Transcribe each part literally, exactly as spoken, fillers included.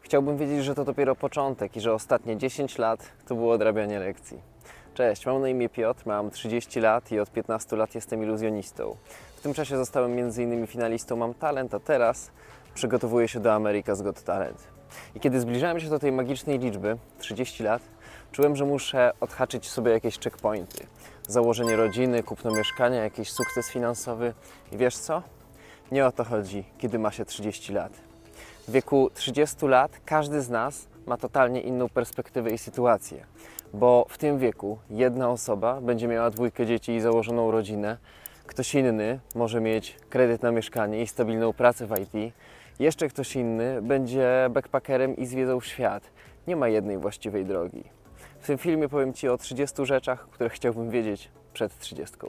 Chciałbym wiedzieć, że to dopiero początek i że ostatnie dziesięć lat to było odrabianie lekcji. Cześć, mam na imię Piotr, mam trzydzieści lat i od piętnastu lat jestem iluzjonistą. W tym czasie zostałem między innymi finalistą Mam Talent, a teraz przygotowuję się do America's Got Talent. I kiedy zbliżałem się do tej magicznej liczby, trzydzieści lat, czułem, że muszę odhaczyć sobie jakieś checkpointy. Założenie rodziny, kupno mieszkania, jakiś sukces finansowy. I wiesz co? Nie o to chodzi, kiedy ma się trzydzieści lat. W wieku trzydziestu lat każdy z nas ma totalnie inną perspektywę i sytuację. Bo w tym wieku jedna osoba będzie miała dwójkę dzieci i założoną rodzinę, ktoś inny może mieć kredyt na mieszkanie i stabilną pracę w I T, jeszcze ktoś inny będzie backpackerem i zwiedzał świat. Nie ma jednej właściwej drogi. W tym filmie powiem Ci o trzydziestu rzeczach, które chciałbym wiedzieć przed trzydziestką.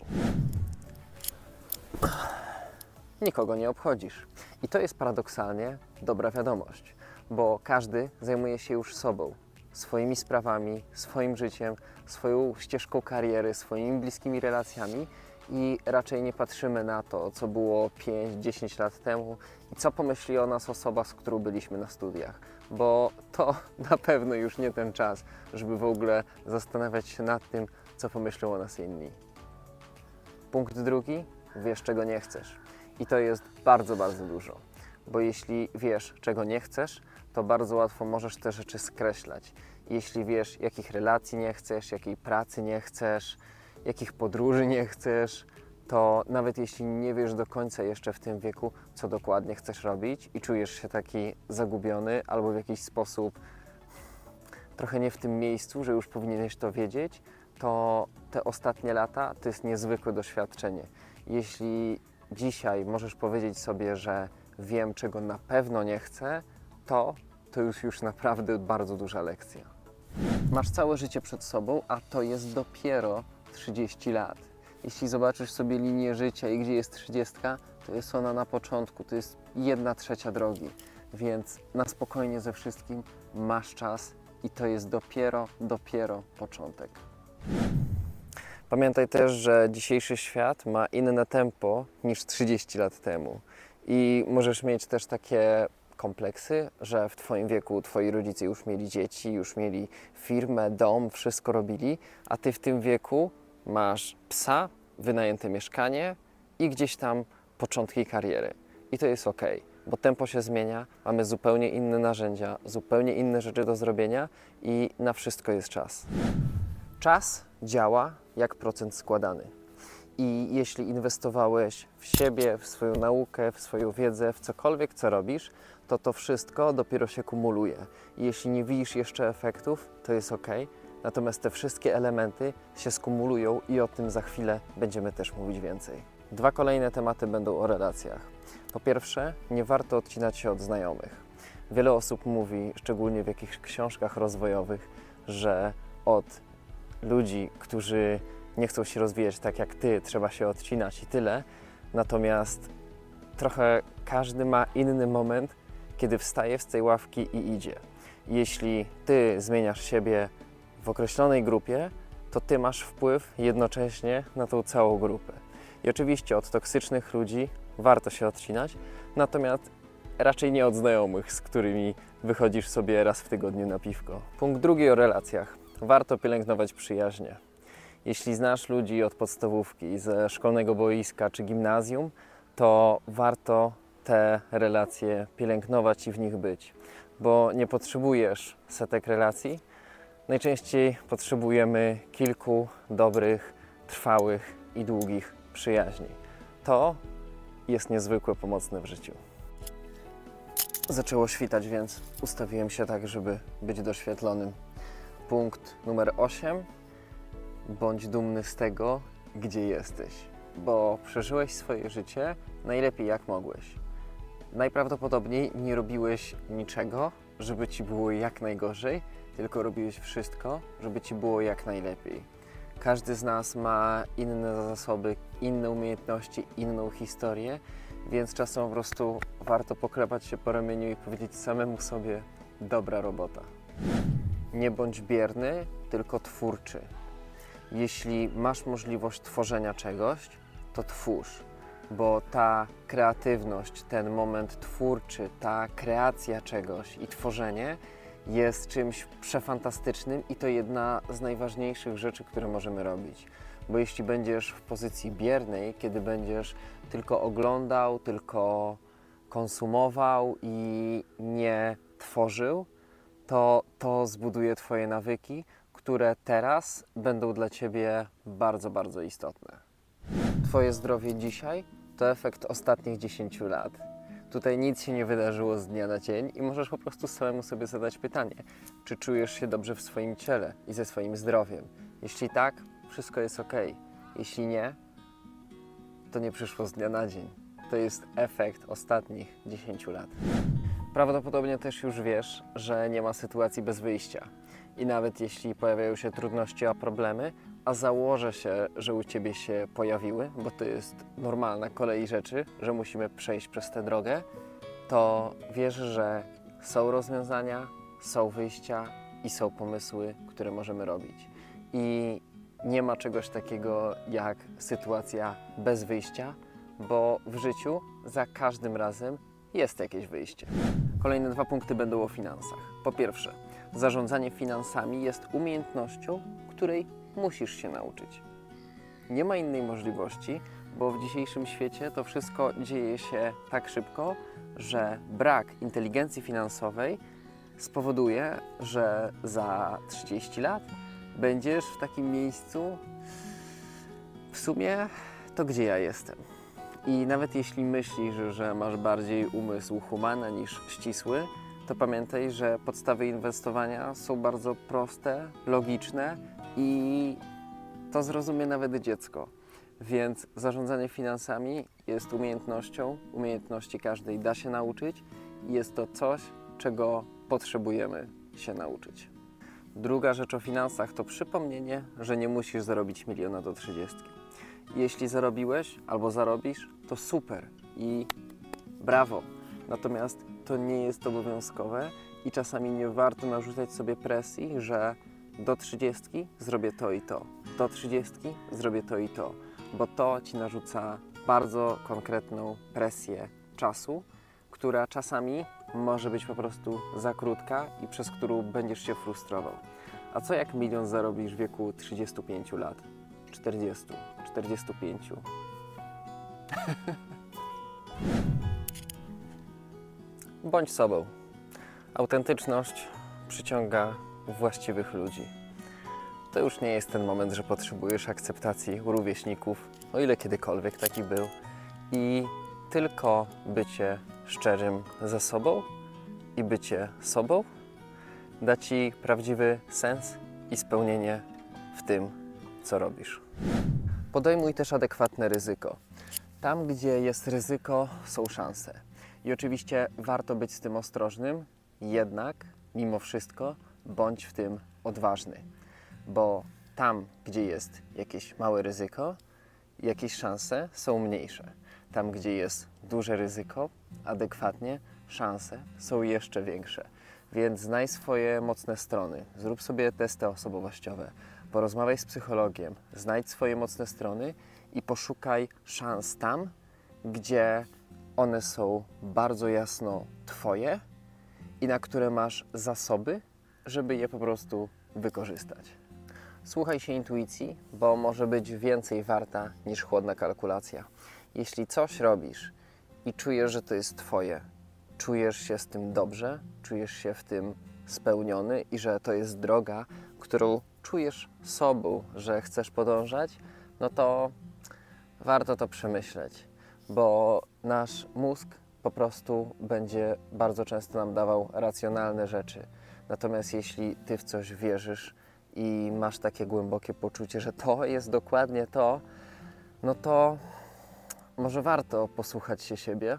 Nikogo nie obchodzisz. I to jest paradoksalnie dobra wiadomość, bo każdy zajmuje się już sobą, swoimi sprawami, swoim życiem, swoją ścieżką kariery, swoimi bliskimi relacjami i raczej nie patrzymy na to, co było pięć dziesięć lat temu i co pomyśli o nas osoba, z którą byliśmy na studiach, bo to na pewno już nie ten czas, żeby w ogóle zastanawiać się nad tym, co pomyślą o nas inni. Punkt drugi. Wiesz, czego nie chcesz. I to jest bardzo, bardzo dużo, bo jeśli wiesz, czego nie chcesz, to bardzo łatwo możesz te rzeczy skreślać. Jeśli wiesz, jakich relacji nie chcesz, jakiej pracy nie chcesz, jakich podróży nie chcesz, to nawet jeśli nie wiesz do końca jeszcze w tym wieku, co dokładnie chcesz robić i czujesz się taki zagubiony albo w jakiś sposób trochę nie w tym miejscu, że już powinieneś to wiedzieć, to te ostatnie lata to jest niezwykłe doświadczenie. Jeśli dzisiaj możesz powiedzieć sobie, że wiem, czego na pewno nie chcę, to to już już naprawdę bardzo duża lekcja. Masz całe życie przed sobą, a to jest dopiero trzydzieści lat. Jeśli zobaczysz sobie linię życia i gdzie jest trzydziestka, to jest ona na początku, to jest jedna trzecia drogi. Więc na spokojnie ze wszystkim masz czas i to jest dopiero, dopiero początek. Pamiętaj też, że dzisiejszy świat ma inne tempo niż trzydzieści lat temu. I możesz mieć też takie kompleksy, że w Twoim wieku Twoi rodzice już mieli dzieci, już mieli firmę, dom, wszystko robili, a Ty w tym wieku masz psa, wynajęte mieszkanie i gdzieś tam początki kariery. I to jest ok, bo tempo się zmienia, mamy zupełnie inne narzędzia, zupełnie inne rzeczy do zrobienia i na wszystko jest czas. Czas działa jak procent składany. I jeśli inwestowałeś w siebie, w swoją naukę, w swoją wiedzę, w cokolwiek, co robisz, to to wszystko dopiero się kumuluje. I jeśli nie widzisz jeszcze efektów, to jest ok. Natomiast te wszystkie elementy się skumulują i o tym za chwilę będziemy też mówić więcej. Dwa kolejne tematy będą o relacjach. Po pierwsze, nie warto odcinać się od znajomych. Wiele osób mówi, szczególnie w jakichś książkach rozwojowych, że od ludzi, którzy nie chcą się rozwijać tak jak Ty, trzeba się odcinać i tyle. Natomiast trochę każdy ma inny moment, kiedy wstaje z tej ławki i idzie. Jeśli Ty zmieniasz siebie w określonej grupie, to Ty masz wpływ jednocześnie na tą całą grupę. I oczywiście od toksycznych ludzi warto się odcinać, natomiast raczej nie od znajomych, z którymi wychodzisz sobie raz w tygodniu na piwko. Punkt drugi o relacjach. Warto pielęgnować przyjaźnie. Jeśli znasz ludzi od podstawówki, ze szkolnego boiska czy gimnazjum, to warto te relacje pielęgnować i w nich być, bo nie potrzebujesz setek relacji. Najczęściej potrzebujemy kilku dobrych, trwałych i długich przyjaźni. To jest niezwykle pomocne w życiu. Zaczęło świtać, więc ustawiłem się tak, żeby być doświetlonym. Punkt numer osiem. Bądź dumny z tego, gdzie jesteś, bo przeżyłeś swoje życie najlepiej jak mogłeś. Najprawdopodobniej nie robiłeś niczego, żeby Ci było jak najgorzej, tylko robiłeś wszystko, żeby Ci było jak najlepiej. Każdy z nas ma inne zasoby, inne umiejętności, inną historię, więc czasem po prostu warto poklepać się po ramieniu i powiedzieć samemu sobie: dobra robota. Nie bądź bierny, tylko twórczy. Jeśli masz możliwość tworzenia czegoś, to twórz. bo ta kreatywność, ten moment twórczy, ta kreacja czegoś i tworzenie jest czymś przefantastycznym i to jedna z najważniejszych rzeczy, które możemy robić. Bo jeśli będziesz w pozycji biernej, kiedy będziesz tylko oglądał, tylko konsumował i nie tworzył, to to zbuduje Twoje nawyki, które teraz będą dla Ciebie bardzo, bardzo istotne. Twoje zdrowie dzisiaj to efekt ostatnich dziesięciu lat. Tutaj nic się nie wydarzyło z dnia na dzień i możesz po prostu samemu sobie zadać pytanie, czy czujesz się dobrze w swoim ciele i ze swoim zdrowiem. Jeśli tak, wszystko jest ok. Jeśli nie, to nie przyszło z dnia na dzień. To jest efekt ostatnich dziesięciu lat. Prawdopodobnie też już wiesz, że nie ma sytuacji bez wyjścia. I nawet jeśli pojawiają się trudności a problemy, a założę się, że u Ciebie się pojawiły, bo to jest normalna kolej rzeczy, że musimy przejść przez tę drogę, to wiesz, że są rozwiązania, są wyjścia i są pomysły, które możemy robić. I nie ma czegoś takiego jak sytuacja bez wyjścia, bo w życiu za każdym razem jest jakieś wyjście. Kolejne dwa punkty będą o finansach. Po pierwsze, zarządzanie finansami jest umiejętnością, której musisz się nauczyć. Nie ma innej możliwości, bo w dzisiejszym świecie to wszystko dzieje się tak szybko, że brak inteligencji finansowej spowoduje, że za trzydzieści lat będziesz w takim miejscu, w sumie to gdzie ja jestem. I nawet jeśli myślisz, że masz bardziej umysł humana niż ścisły, to pamiętaj, że podstawy inwestowania są bardzo proste, logiczne i to zrozumie nawet dziecko. Więc zarządzanie finansami jest umiejętnością, umiejętności każdej da się nauczyć i jest to coś, czego potrzebujemy się nauczyć. Druga rzecz o finansach to przypomnienie, że nie musisz zarobić miliona do trzydziestki. Jeśli zarobiłeś albo zarobisz, to super i brawo. Natomiast to nie jest obowiązkowe i czasami nie warto narzucać sobie presji, że do trzydziestki zrobię to i to, do trzydziestki zrobię to i to, bo to Ci narzuca bardzo konkretną presję czasu, która czasami może być po prostu za krótka i przez którą będziesz się frustrował. A co jak milion zarobisz w wieku trzydziestu pięciu lat, czterdziestu, czterdziestu pięciu? Bądź sobą. Autentyczność przyciąga właściwych ludzi. To już nie jest ten moment, że potrzebujesz akceptacji u rówieśników, o ile kiedykolwiek taki był. I tylko bycie szczerym ze sobą i bycie sobą da Ci prawdziwy sens i spełnienie w tym, co robisz. Podejmuj też adekwatne ryzyko. Tam, gdzie jest ryzyko, są szanse. I oczywiście warto być z tym ostrożnym, jednak mimo wszystko bądź w tym odważny. Bo tam, gdzie jest jakieś małe ryzyko, jakieś szanse są mniejsze. Tam, gdzie jest duże ryzyko, adekwatnie, szanse są jeszcze większe. Więc znaj swoje mocne strony, zrób sobie testy osobowościowe, porozmawiaj z psychologiem, znajdź swoje mocne strony i poszukaj szans tam, gdzie one są bardzo jasno Twoje i na które masz zasoby, żeby je po prostu wykorzystać. Słuchaj się intuicji, bo może być więcej warta niż chłodna kalkulacja. Jeśli coś robisz i czujesz, że to jest Twoje, czujesz się z tym dobrze, czujesz się w tym spełniony i że to jest droga, którą czujesz sobą, że chcesz podążać, no to warto to przemyśleć, bo nasz mózg po prostu będzie bardzo często nam dawał racjonalne rzeczy. Natomiast jeśli Ty w coś wierzysz i masz takie głębokie poczucie, że to jest dokładnie to, no to może warto posłuchać się siebie.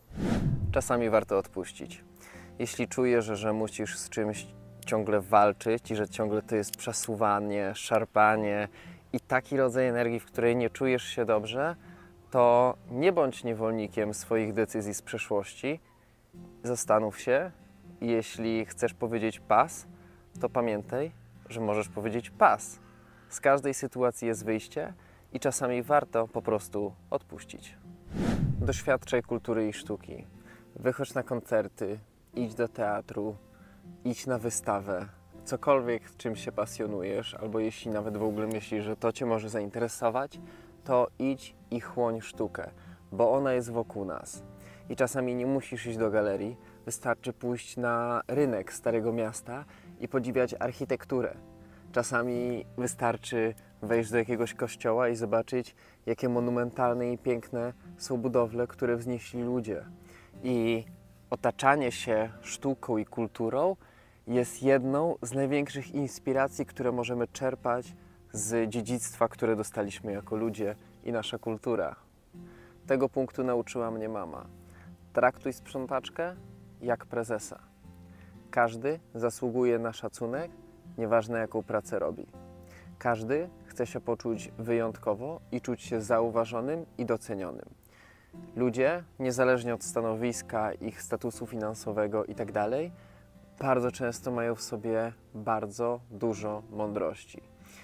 Czasami warto odpuścić. Jeśli czujesz, że musisz z czymś ciągle walczyć i że ciągle to jest przesuwanie, szarpanie i taki rodzaj energii, w której nie czujesz się dobrze, to nie bądź niewolnikiem swoich decyzji z przeszłości. Zastanów się i jeśli chcesz powiedzieć pas, to pamiętaj, że możesz powiedzieć pas. Z każdej sytuacji jest wyjście i czasami warto po prostu odpuścić. doświadczaj kultury i sztuki. Wychodź na koncerty, idź do teatru, idź na wystawę. Cokolwiek, czym się pasjonujesz, albo jeśli nawet w ogóle myślisz, że to Cię może zainteresować, to idź i chłoń sztukę, bo ona jest wokół nas. I czasami nie musisz iść do galerii, wystarczy pójść na rynek Starego Miasta i podziwiać architekturę. Czasami wystarczy wejść do jakiegoś kościoła i zobaczyć, jakie monumentalne i piękne są budowle, które wznieśli ludzie. I otaczanie się sztuką i kulturą jest jedną z największych inspiracji, które możemy czerpać z dziedzictwa, które dostaliśmy jako ludzie i nasza kultura. Tego punktu nauczyła mnie mama. Traktuj sprzątaczkę jak prezesa. Każdy zasługuje na szacunek, nieważne jaką pracę robi. Każdy chce się poczuć wyjątkowo i czuć się zauważonym i docenionym. Ludzie, niezależnie od stanowiska, ich statusu finansowego itd., bardzo często mają w sobie bardzo dużo mądrości.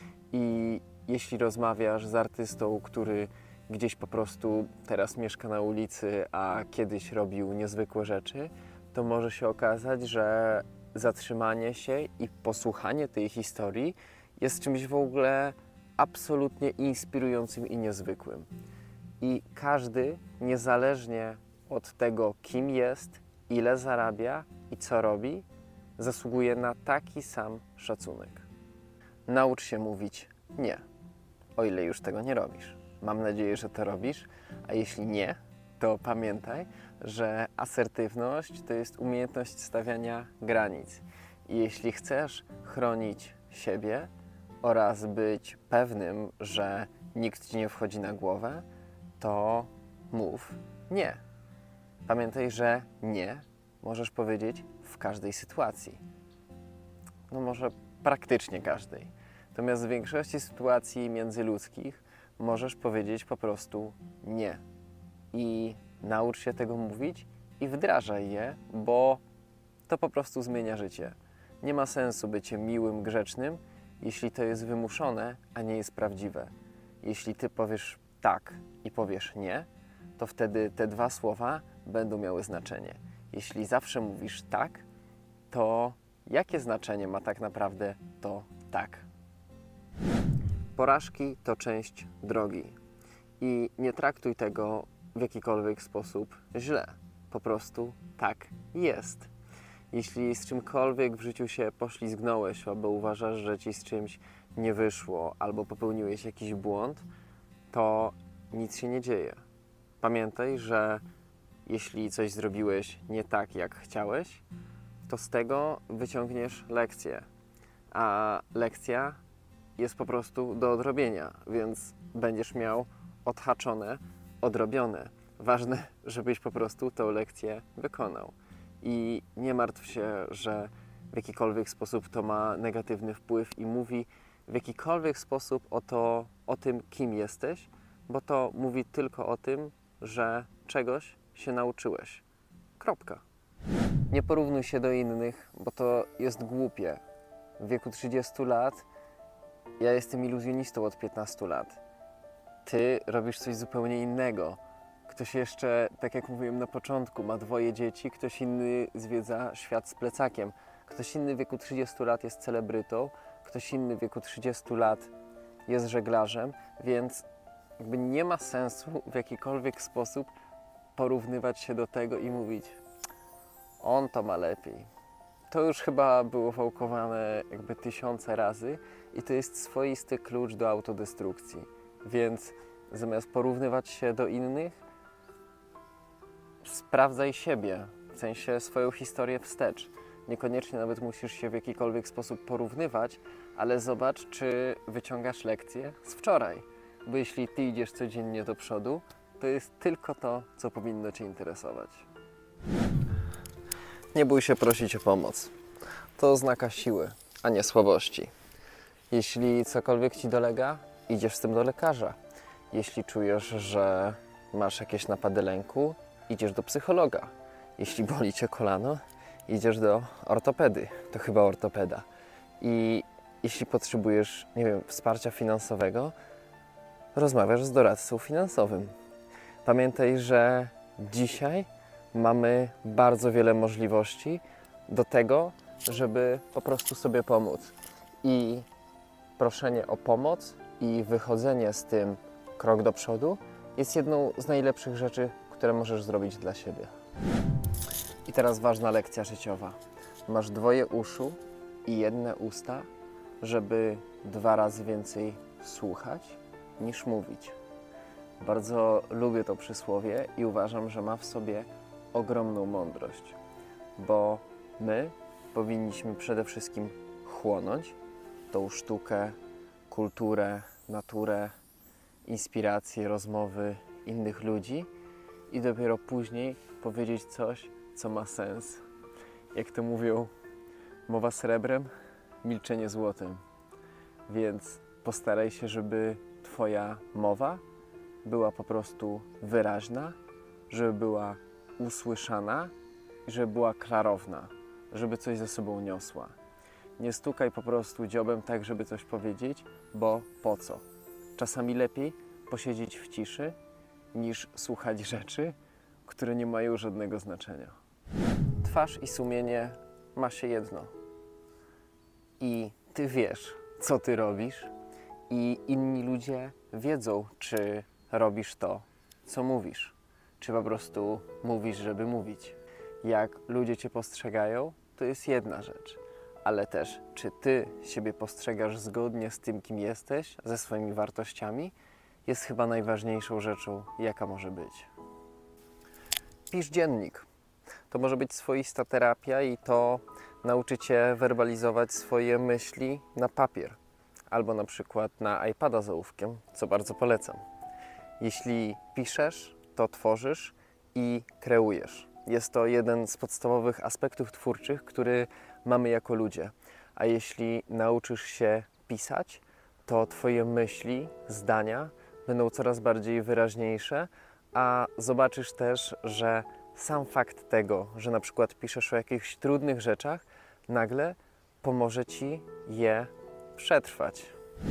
I jeśli rozmawiasz z artystą, który gdzieś po prostu teraz mieszka na ulicy, a kiedyś robił niezwykłe rzeczy, to może się okazać, że zatrzymanie się i posłuchanie tej historii jest czymś w ogóle absolutnie inspirującym i niezwykłym. I każdy, niezależnie od tego, kim jest, ile zarabia i co robi, zasługuje na taki sam szacunek. Naucz się mówić nie, o ile już tego nie robisz. Mam nadzieję, że to robisz, a jeśli nie, to pamiętaj, że asertywność to jest umiejętność stawiania granic. I jeśli chcesz chronić siebie oraz być pewnym, że nikt ci nie wchodzi na głowę, to mów nie. Pamiętaj, że nie możesz powiedzieć w każdej sytuacji. No może praktycznie każdej. Natomiast w większości sytuacji międzyludzkich możesz powiedzieć po prostu nie. I naucz się tego mówić i wdrażaj je, bo to po prostu zmienia życie. Nie ma sensu bycie miłym, grzecznym, jeśli to jest wymuszone, a nie jest prawdziwe. Jeśli ty powiesz tak i powiesz nie, to wtedy te dwa słowa będą miały znaczenie. Jeśli zawsze mówisz tak, to jakie znaczenie ma tak naprawdę to tak? Porażki to część drogi i nie traktuj tego w jakikolwiek sposób źle. Po prostu tak jest. Jeśli z czymkolwiek w życiu się poślizgnąłeś, albo uważasz, że ci z czymś nie wyszło, albo popełniłeś jakiś błąd, to nic się nie dzieje. Pamiętaj, że jeśli coś zrobiłeś nie tak, jak chciałeś, to z tego wyciągniesz lekcję. A lekcja jest po prostu do odrobienia, więc będziesz miał odhaczone, odrobione. Ważne, żebyś po prostu tę lekcję wykonał. I nie martw się, że w jakikolwiek sposób to ma negatywny wpływ i mówi w jakikolwiek sposób o, to, o tym, kim jesteś, bo to mówi tylko o tym, że czegoś się nauczyłeś. Kropka. Nie porównuj się do innych, bo to jest głupie. W wieku trzydziestu lat ja jestem iluzjonistą od piętnastu lat. Ty robisz coś zupełnie innego. Ktoś jeszcze, tak jak mówiłem na początku, ma dwoje dzieci, ktoś inny zwiedza świat z plecakiem. Ktoś inny w wieku trzydziestu lat jest celebrytą, ktoś inny w wieku trzydziestu lat jest żeglarzem, więc jakby nie ma sensu w jakikolwiek sposób porównywać się do tego i mówić on to ma lepiej. To już chyba było wałkowane jakby tysiące razy i to jest swoisty klucz do autodestrukcji. Więc zamiast porównywać się do innych, sprawdzaj siebie, w sensie swoją historię wstecz. Niekoniecznie nawet musisz się w jakikolwiek sposób porównywać, ale zobacz, czy wyciągasz lekcje z wczoraj. Bo jeśli ty idziesz codziennie do przodu, to jest tylko to, co powinno cię interesować. Nie bój się prosić o pomoc. To oznaka siły, a nie słabości. Jeśli cokolwiek ci dolega, idziesz z tym do lekarza. Jeśli czujesz, że masz jakieś napady lęku, idziesz do psychologa. Jeśli boli cię kolano, idziesz do ortopedy. To chyba ortopeda. I jeśli potrzebujesz, nie wiem, wsparcia finansowego, rozmawiasz z doradcą finansowym. Pamiętaj, że dzisiaj mamy bardzo wiele możliwości do tego, żeby po prostu sobie pomóc. I proszenie o pomoc i wychodzenie z tym krok do przodu jest jedną z najlepszych rzeczy, które możesz zrobić dla siebie. I teraz ważna lekcja życiowa. Masz dwoje uszu i jedne usta, żeby dwa razy więcej słuchać niż mówić. Bardzo lubię to przysłowie i uważam, że ma w sobie ogromną mądrość, bo my powinniśmy przede wszystkim chłonąć tą sztukę, kulturę, naturę, inspiracje, rozmowy innych ludzi i dopiero później powiedzieć coś, co ma sens. Jak to mówią, mowa srebrem, milczenie złotem. Więc postaraj się, żeby Twoja mowa była po prostu wyraźna, żeby była usłyszana i żeby była klarowna, żeby coś ze sobą niosła. Nie stukaj po prostu dziobem tak, żeby coś powiedzieć, bo po co? Czasami lepiej posiedzieć w ciszy, niż słuchać rzeczy, które nie mają żadnego znaczenia. Twarz i sumienie ma się jedno. I Ty wiesz, co Ty robisz i inni ludzie wiedzą, czy robisz to, co mówisz, czy po prostu mówisz, żeby mówić. Jak ludzie Cię postrzegają, to jest jedna rzecz, ale też, czy Ty siebie postrzegasz zgodnie z tym, kim jesteś, ze swoimi wartościami, jest chyba najważniejszą rzeczą, jaka może być. Pisz dziennik. To może być swoista terapia i to nauczy Cię werbalizować swoje myśli na papier albo na przykład na iPada z ołówkiem, co bardzo polecam. Jeśli piszesz, to tworzysz i kreujesz. Jest to jeden z podstawowych aspektów twórczych, który mamy jako ludzie. A jeśli nauczysz się pisać, to Twoje myśli, zdania będą coraz bardziej wyraźniejsze, a zobaczysz też, że sam fakt tego, że na przykład piszesz o jakichś trudnych rzeczach, nagle pomoże Ci je przetrwać.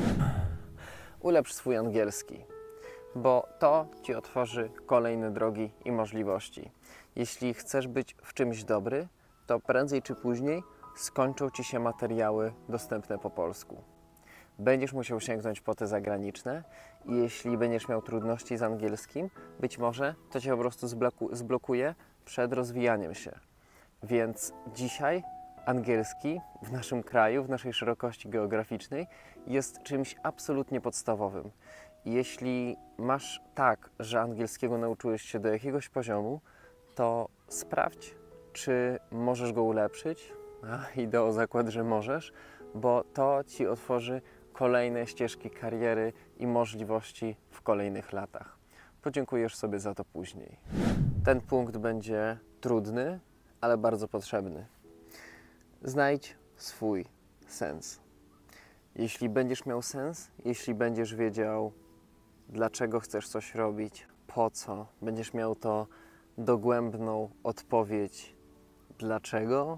Ulepsz swój angielski, bo to Ci otworzy kolejne drogi i możliwości. Jeśli chcesz być w czymś dobry, to prędzej czy później skończą Ci się materiały dostępne po polsku. Będziesz musiał sięgnąć po te zagraniczne i jeśli będziesz miał trudności z angielskim, być może to Cię po prostu zbloku- zblokuje przed rozwijaniem się. Więc dzisiaj angielski w naszym kraju, w naszej szerokości geograficznej jest czymś absolutnie podstawowym. I jeśli masz tak, że angielskiego nauczyłeś się do jakiegoś poziomu, to sprawdź, czy możesz go ulepszyć. A, idę o zakład, że możesz, bo to Ci otworzy kolejne ścieżki kariery i możliwości w kolejnych latach. Podziękujesz sobie za to później. Ten punkt będzie trudny, ale bardzo potrzebny. Znajdź swój sens. Jeśli będziesz miał sens, jeśli będziesz wiedział, dlaczego chcesz coś robić, po co, będziesz miał to dogłębną odpowiedź dlaczego,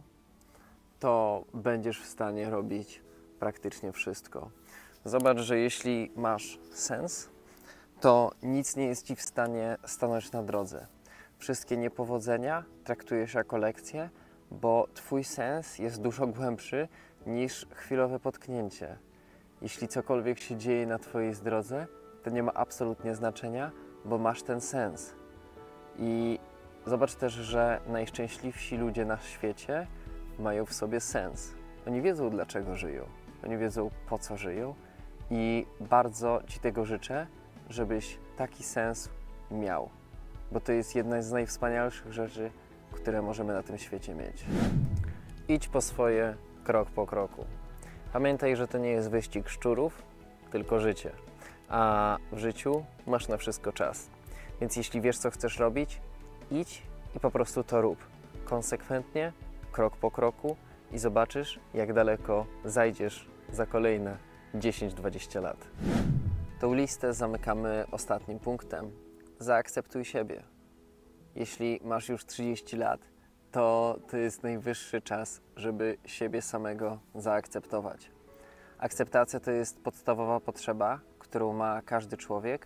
to będziesz w stanie robić praktycznie wszystko. Zobacz, że jeśli masz sens, to nic nie jest Ci w stanie stanąć na drodze. Wszystkie niepowodzenia traktujesz jako lekcje, bo Twój sens jest dużo głębszy niż chwilowe potknięcie. Jeśli cokolwiek się dzieje na Twojej drodze, to nie ma absolutnie znaczenia, bo masz ten sens. I zobacz też, że najszczęśliwsi ludzie na świecie mają w sobie sens. Oni wiedzą, dlaczego żyją. Oni wiedzą, po co żyją i bardzo Ci tego życzę, żebyś taki sens miał, bo to jest jedna z najwspanialszych rzeczy, które możemy na tym świecie mieć. Idź po swoje, krok po kroku. Pamiętaj, że to nie jest wyścig szczurów, tylko życie, a w życiu masz na wszystko czas. Więc jeśli wiesz, co chcesz robić, idź i po prostu to rób. Konsekwentnie, krok po kroku i zobaczysz, jak daleko zajdziesz za kolejne dziesięć dwadzieścia lat. Tą listę zamykamy ostatnim punktem. Zaakceptuj siebie. Jeśli masz już trzydzieści lat, to to jest najwyższy czas, żeby siebie samego zaakceptować. Akceptacja to jest podstawowa potrzeba, którą ma każdy człowiek,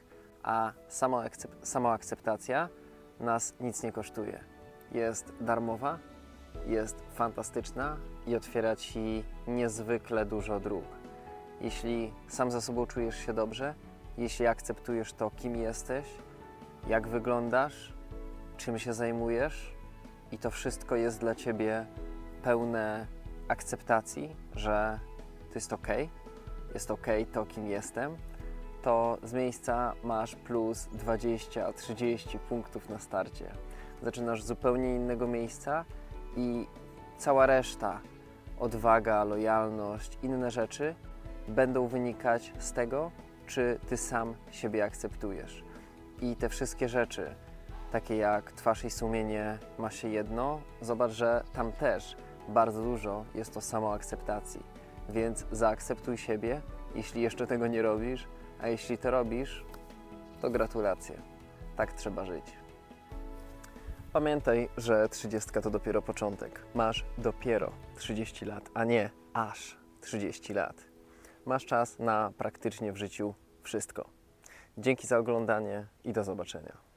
a samoakcep- samoakceptacja nas nic nie kosztuje. Jest darmowa, jest fantastyczna i otwiera Ci niezwykle dużo dróg. Jeśli sam ze sobą czujesz się dobrze, jeśli akceptujesz to, kim jesteś, jak wyglądasz, czym się zajmujesz i to wszystko jest dla Ciebie pełne akceptacji, że to jest ok, jest ok to, kim jestem, to z miejsca masz plus dwadzieścia trzydzieści punktów na starcie. Zaczynasz z zupełnie innego miejsca i cała reszta, odwaga, lojalność, inne rzeczy będą wynikać z tego, czy Ty sam siebie akceptujesz. I te wszystkie rzeczy, takie jak twarz i sumienie ma się jedno, zobacz, że tam też bardzo dużo jest to samoakceptacji. Więc zaakceptuj siebie, jeśli jeszcze tego nie robisz, a jeśli to robisz, to gratulacje. Tak trzeba żyć. Pamiętaj, że trzydziestka to dopiero początek. Masz dopiero trzydzieści lat, a nie aż trzydzieści lat. Masz czas na praktycznie w życiu wszystko. Dzięki za oglądanie i do zobaczenia.